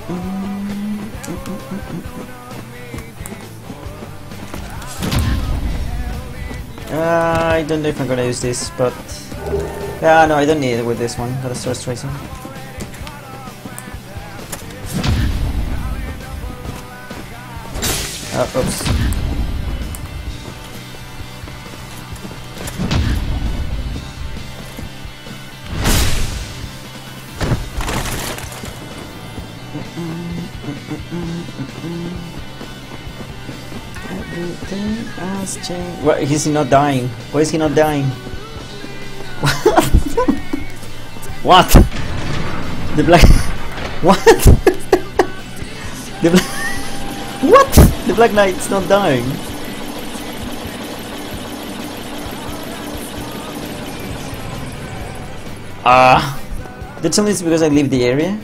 I don't know if I'm gonna use this, but yeah, no, I don't need it with this one. Gotta start tracing. Oops. Everything has changed. What? Is he not dying? Why is he not dying? What? The black. What? The black. What? The Black Knight's not dying. Did tell me it's because I leave the area?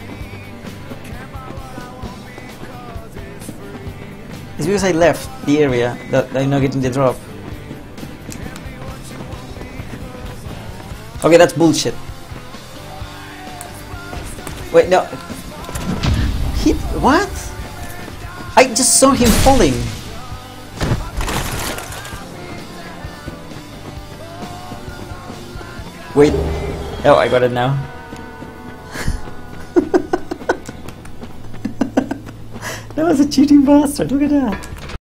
It's because I left the area that I'm not getting the drop. Okay, that's bullshit. Wait, no. What? I just saw him falling. Wait. Oh, I got it now. That was a cheating bastard, look at that.